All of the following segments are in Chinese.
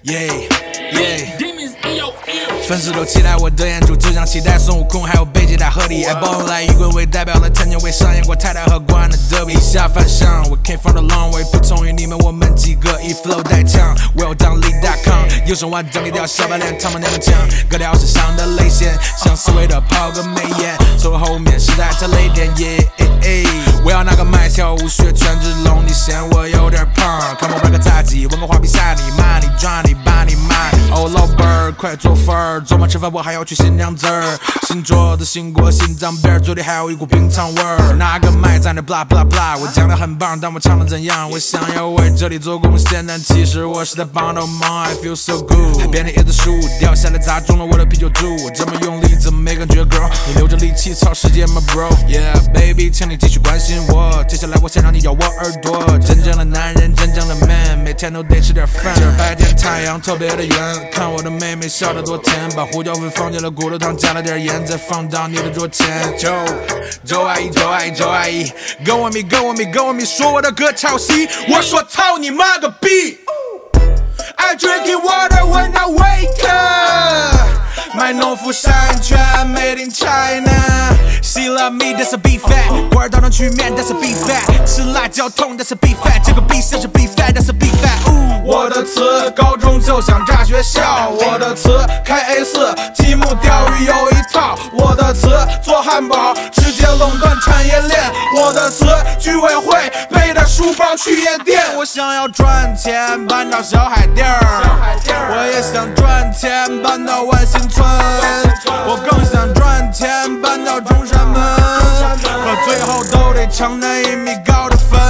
粉丝都期待我的演出，就像期待孙悟空还有贝吉塔合体。I born like 雨棍为代表了曾经为上演过泰坦和关的德比。以下犯上 ，We came from the long way， 不同于你们，我们几个以 flow 带枪。Well done lead.com， 右手腕整理掉小白脸，他们那么强，格调是上的泪腺，像思维的抛个媚眼，走后面实在太雷点。我要拿个麦跳舞学权志龙，你嫌我有点胖，看我玩个杂技，文个画比赛你骂你抓你把你骂你。哦，老板儿，快做饭儿，昨晚吃饭我还要去新娘子儿，新桌子新锅心脏病儿，嘴里还有一股冰糖味儿。拿个麦在那 blah blah blah， 我讲的很棒，但我唱的怎样？我想要为这里做贡献，但其实我是在帮倒忙。I feel so good， 海边的椰子树掉下来砸中了我的啤酒肚，我这么用力怎么没感觉 girl？ 你留着力气操世界吗 bro？Yeah baby， 请你继续关心我，接下来我先让你咬我耳朵。真正的男人，真正的 man， 每天都得吃点饭。今儿白天太阳特别的圆，看我的妹妹笑得多甜，把胡椒粉放进了骨头汤，加了点盐，再放到你的桌前。周阿姨，跟我咪，说我的歌抄袭，我说操你妈个逼。I drinking water when I wake up， 买农夫山泉 ，Made in China。She love me， that's a beef fat。官儿倒上去面 ，that's a beef fat。吃辣椒痛 ，that's a beef fat。这个 beef 像是 beef fat，that's a beef fat。我的词高中就想炸学校，我的词开 A4， 积木钓鱼有一套。我的词做汉堡，直接垄断产业链。我的词居委会背着书包去夜店。我想要赚钱搬到小海地儿，我也想赚钱搬到万新村，我更想赚钱搬到中山门，可最后都得抢那1米高的坟。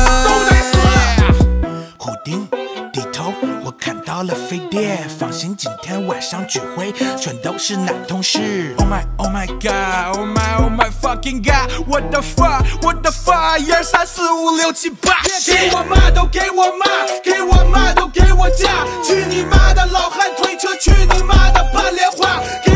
虎丁低头，我看到了飞碟，放心，今天晚上聚会全都是男同事。Oh my god， oh my fucking god，what the fuck，what the fuck， 1、2、3、4、5、6、7、8，给我骂都给我骂，给我骂都给我嫁，去你妈的老汉推车，去你妈的办莲花。